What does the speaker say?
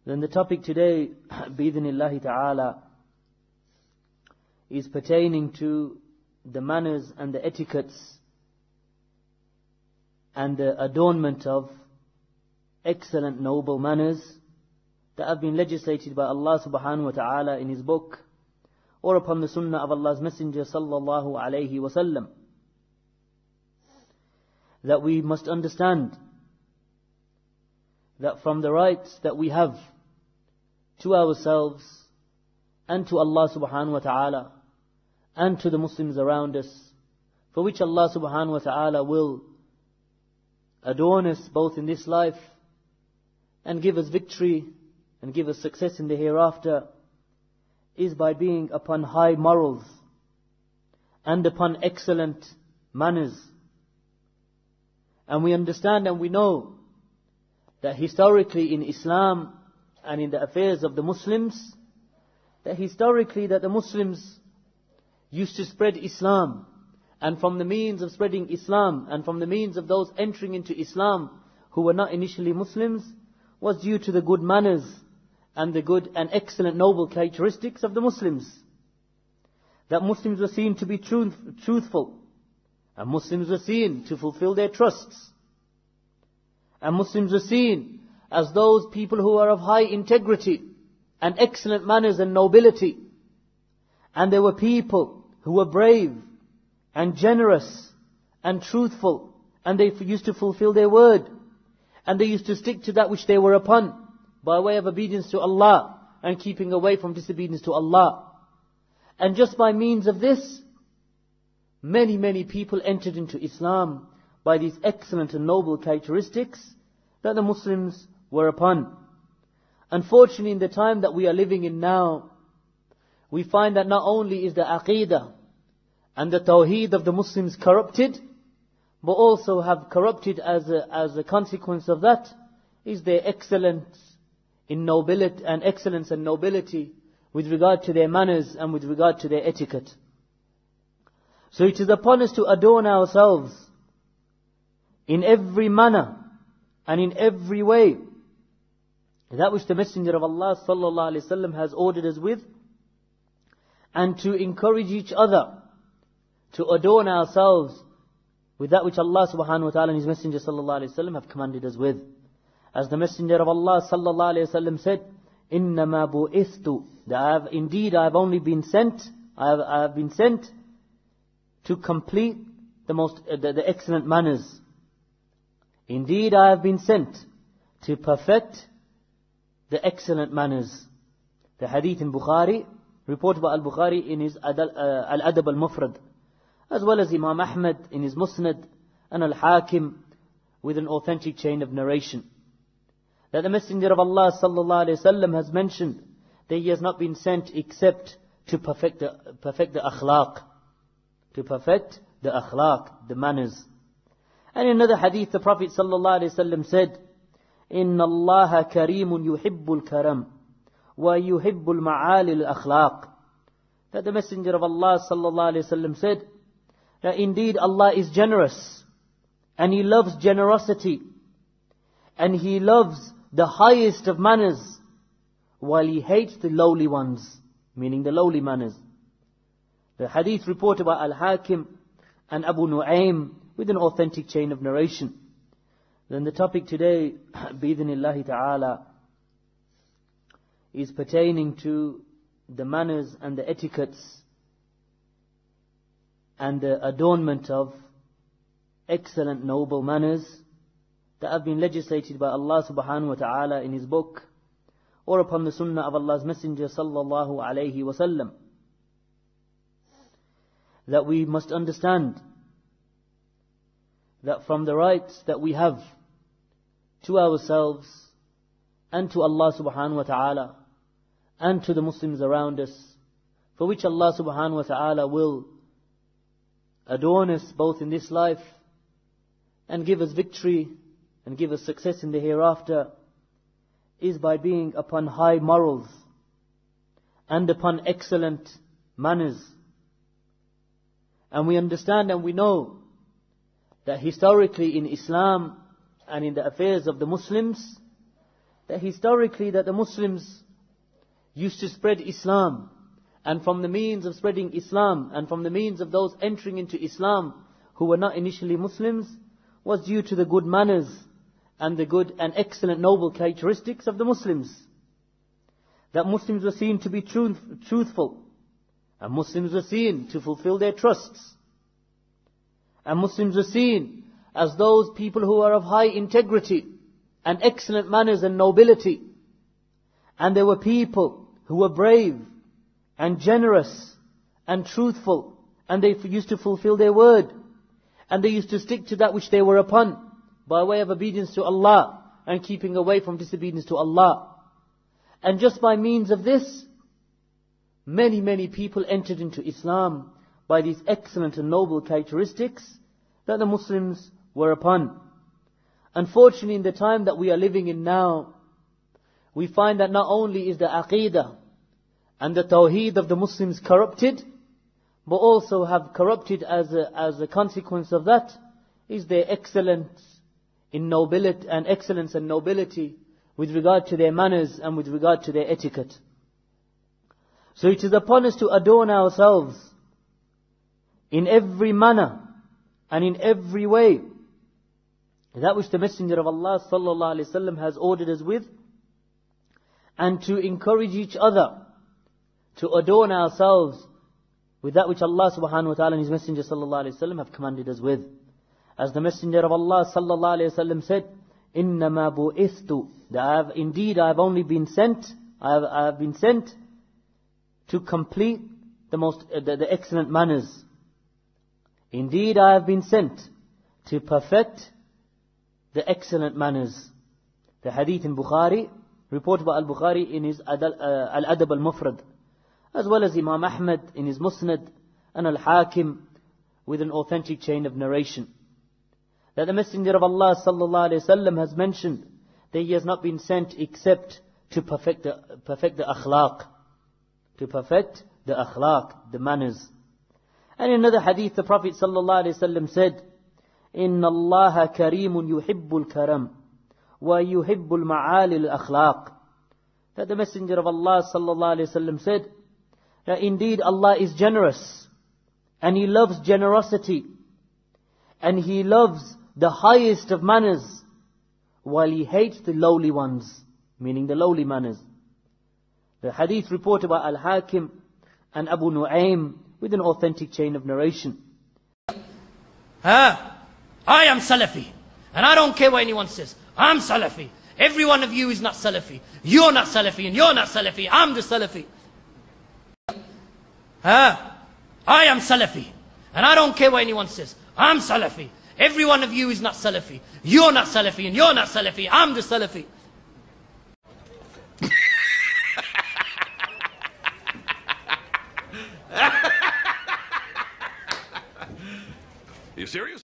Then the topic today, bi-idhnillahi ta'ala, is pertaining to the manners and the etiquettes and the adornment of excellent noble manners that have been legislated by Allah subhanahu wa ta'ala in His book or upon the sunnah of Allah's Messenger sallallahu alayhi wasallam. That we must understand that from the rights that we have to ourselves and to Allah subhanahu wa ta'ala and to the Muslims around us, for which Allah subhanahu wa ta'ala will adorn us both in this life and give us victory and give us success in the hereafter, is by being upon high morals and upon excellent manners. And we understand and we know that historically in Islam and in the affairs of the Muslims, that historically that the Muslims used to spread Islam, and from the means of spreading Islam and from the means of those entering into Islam who were not initially Muslims was due to the good manners and the good and excellent noble characteristics of the Muslims. That Muslims were seen to be truthful, and Muslims were seen to fulfill their trusts, and Muslims were seen as those people who are of high integrity and excellent manners and nobility. And there were people who were brave and generous and truthful, and they used to fulfill their word, and they used to stick to that which they were upon by way of obedience to Allah and keeping away from disobedience to Allah. And just by means of this, many people entered into Islam by these excellent and noble characteristics that the Muslims were upon. Unfortunately, in the time that we are living in now, we find that not only is the Aqidah and the Tawheed of the Muslims corrupted, but also have corrupted as a consequence of that is their excellence in nobility and excellence and nobility with regard to their manners and with regard to their etiquette. So it is upon us to adorn ourselves in every manner and in every way, that which the Messenger of Allah sallallahu alaihi wasallam has ordered us with, and to encourage each other to adorn ourselves with that which Allah subhanahu wa ta'ala and His Messenger sallallahu alaihi wasallam have commanded us with. As the Messenger of Allah sallallahu alaihi wasallam said, "Innama bu'ithtu," indeed I have only been sent, I have been sent to complete the excellent manners. Indeed I have been sent to perfect the excellent manners. The hadith in Bukhari, reported by Al-Bukhari in his Al-Adab Al-Mufrad, as well as Imam Ahmad in his Musnad, and Al-Hakim with an authentic chain of narration, that the Messenger of Allah sallallahu alaihi wasallam has mentioned that he has not been sent except to perfect the akhlaq, the manners. And in another hadith, the Prophet sallallahu alaihi wasallam said, "Inna Allah karimun yuhibbul karam wa yuhibbul ma'ali al-akhlaq." That the Messenger of Allah sallallahu alaihi wasallam said that indeed Allah is generous, and He loves generosity, and He loves the highest of manners, while He hates the lowly ones, meaning the lowly manners. The hadith reported by Al-Hakim and Abu Nu'aym with an authentic chain of narration. Then the topic today, bi-idhnillahi ta'ala, is pertaining to the manners and the etiquettes and the adornment of excellent noble manners that have been legislated by Allah subhanahu wa ta'ala in His book or upon the sunnah of Allah's Messenger sallallahu alayhi wasallam. That we must understand that from the rights that we have to ourselves and to Allah subhanahu wa ta'ala and to the Muslims around us, for which Allah subhanahu wa ta'ala will adorn us both in this life and give us victory and give us success in the hereafter, is by being upon high morals and upon excellent manners. And we understand and we know that historically in Islam and in the affairs of the Muslims, that historically that the Muslims used to spread Islam, and from the means of spreading Islam and from the means of those entering into Islam who were not initially Muslims was due to the good manners and the good and excellent noble characteristics of the Muslims. That Muslims were seen to be truthful, and Muslims were seen to fulfill their trusts, and Muslims were seen as those people who are of high integrity and excellent manners and nobility. And there were people who were brave and generous and truthful, and they used to fulfill their word, and they used to stick to that which they were upon by way of obedience to Allah and keeping away from disobedience to Allah. And just by means of this, many, many people entered into Islam by these excellent and noble characteristics that the Muslims were upon. Unfortunately, in the time that we are living in now, we find that not only is the Aqidah and the Tawheed of the Muslims corrupted, but also have corrupted as a consequence of that is their excellence in nobility and excellence and nobility with regard to their manners and with regard to their etiquette. So it is upon us to adorn ourselves in every manner and in every way that which the Messenger of Allah sallallahu alaihi wasallam has ordered us with, and to encourage each other to adorn ourselves with that which Allah subhanahu wa ta'ala and His Messenger sallallahu alaihi wasallam have commanded us with. As the Messenger of Allah sallallahu alaihi wasallam said, "Innama bu'ithtu," I have only been sent. I have been sent to complete the excellent manners. Indeed, I have been sent to perfect the excellent manners. The hadith in Bukhari, reported by Al-Bukhari in his Al-Adab Al-Mufrad, as well as Imam Ahmad in his Musnad, and Al-Hakim with an authentic chain of narration, that the Messenger of Allah sallallahu alaihi wasallam has mentioned that he has not been sent except to perfect the akhlaq, the manners. And in another hadith, the Prophet sallallahu alaihi wasallam said, "Inna Allah karimun yuhibbul karam, wa yuhibbul ma'alil akhlaq." That the Messenger of Allah sallallahu alaihi wasallam said that indeed Allah is generous, and He loves generosity, and He loves the highest of manners, while He hates the lowly ones, meaning the lowly manners. The hadith reported by Al-Hakim and Abu Nu'aym with an authentic chain of narration. I am Salafi, and I don't care what anyone says. I'm Salafi. Every one of you is not Salafi. You're not Salafi, and you're not Salafi. I'm the Salafi. I am Salafi, and I don't care what anyone says. I'm Salafi. Every one of you is not Salafi. You're not Salafi, and you're not Salafi. I'm the Salafi. You serious?